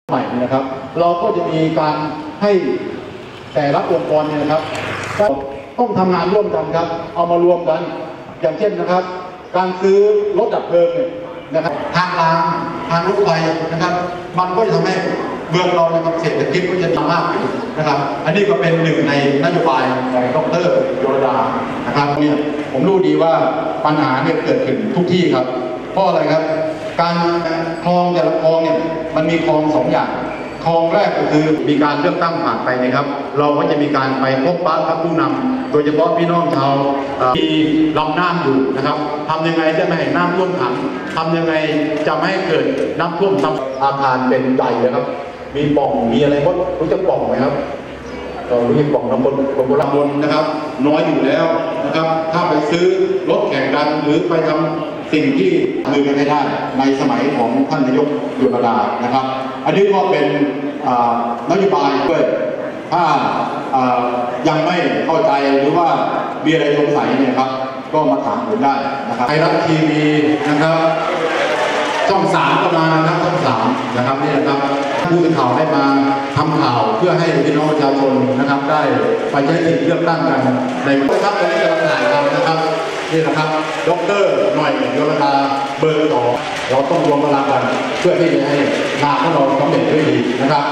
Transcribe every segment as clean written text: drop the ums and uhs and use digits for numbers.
ใหม่นะครับเราก็จะมีการให้แต่ละองค์กรเนี่ยนะครับต้องทำงานร่วมกันครับเอามารวมกันอย่างเช่นนะครับการซื้อรถดับเพลิงเนี่ยนะครับทางรางทางรถไฟนะครับมันก็จะทำให้เมืองเรานะครับเศรษฐกิจก็จะดีมากขึ้นนะครับอันนี้ก็เป็นหนึ่งในนโยบายของดร.โยรดานะครับเนี่ยผมรู้ดีว่าปัญหาเนี่ยเกิดขึ้นทุกที่ครับเพราะอะไรครับการคลองแต่ละคลองเนี่ยมันมีคลองสองอย่างคลองแรกก็คือมีการเลือกตั้งผ่านไปนะครับเราก็จะมีการไปพบปะกับผู้นำโดยเฉพาะพี่น้องชาวที่ลำน้ำอยู่นะครับทำยังไงจะไม่ให้น้ำท่วมขังทำยังไงจะไม่ให้เกิดน้ำท่วมซ้ำอาคารเป็นใหญ่นะครับมีป่องมีอะไรก็รู้จักป่องไหมครับเรารู้จักป่องน้ำบนนะครับน้อยอยู่แล้วนะครับถ้าไปซื้อรถแข่งกันหรือไปทำสิ่งที่มือกันไม่ได้ในสมัยของท่านนายกโยธานะครับอันนี้ก็เป็นนโยบายด้วยถ้ายังไม่เข้าใจหรือว่ามีอะไรสงสัยเนี่ยครับก็มาถามผมได้นะครับไทยรัฐทีวีนะครับช่อง3ก็มานะครับช่อง3นะครับนี่นะครับผู้สื่อข่าวได้มาทำข่าวเพื่อให้พี่น้องประชาชนนะครับได้ไปใช้สิทธิเลือกตั้งกันในครับตอนนี้กำลังถ่ายทำนะครับนี่นะครับดร.หน่อยโยรดาเบอร์2เราต้องรวมพลังกันเพื่อที่จะให้งานของเราสำเร็จด้วยดีนะครับ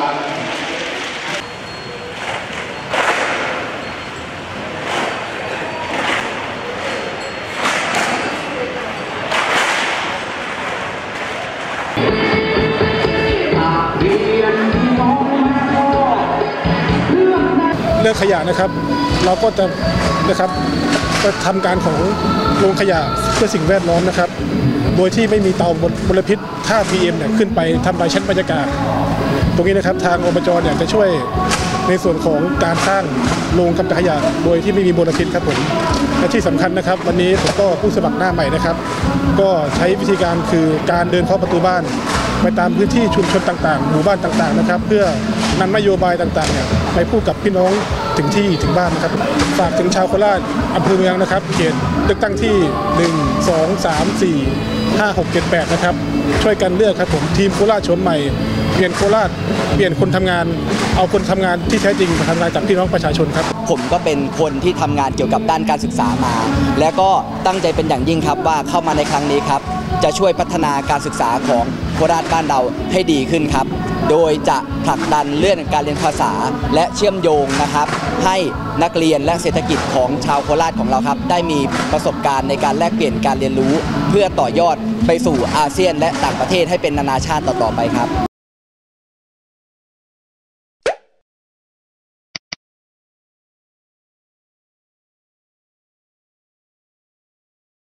เรื่องขยะนะครับเราก็จะทำการของโรงขยะเพื่อสิ่งแวดล้อมนะครับโดยที่ไม่มีเตามลพิษค่า PM เนี่ยขึ้นไปทำลายชั้นบรรยากาศตรงนี้นะครับทางอบจเนี่ยจะช่วยในส่วนของการสร้างโรงกำจัดขยะโดยที่ไม่มีมลพิษครับผมและที่สำคัญนะครับวันนี้ผมก็ผู้สมัครหน้าใหม่นะครับก็ใช้วิธีการคือการเดินเคาะประตูบ้านไปตามพื้นที่ชุมชนต่างๆหมู่บ้านต่างๆนะครับเพื่อนำนโยบายต่างๆเนี่ยไปพูดกับพี่น้องถึงที่ถึงบ้านนะครับฝากถึงชาวโคราชอำเภอเมืองนะครับเขตเลือกตั้งที่1 2 3 4 5 6 7 8นะครับช่วยกันเลือกครับผมทีมโคราชโฉมใหม่เปลี่ยนโคราชเปลี่ยนคนทำงานเอาคนทำงานที่แท้จริงมาทำงานจากพี่น้องประชาชนครับผมก็เป็นคนที่ทำงานเกี่ยวกับด้านการศึกษามาและก็ตั้งใจเป็นอย่างยิ่งครับว่าเข้ามาในครั้งนี้ครับจะช่วยพัฒนาการศึกษาของโคราชบ้านเราให้ดีขึ้นครับโดยจะผลักดันเรื่องการเรียนภาษาและเชื่อมโยงนะครับให้นักเรียนและเศรษฐกิจของชาวโคราชของเราครับได้มีประสบการณ์ในการแลกเปลี่ยนการเรียนรู้เพื่อต่อยอดไปสู่อาเซียนและต่างประเทศให้เป็นนานาชาติต่อไปครับ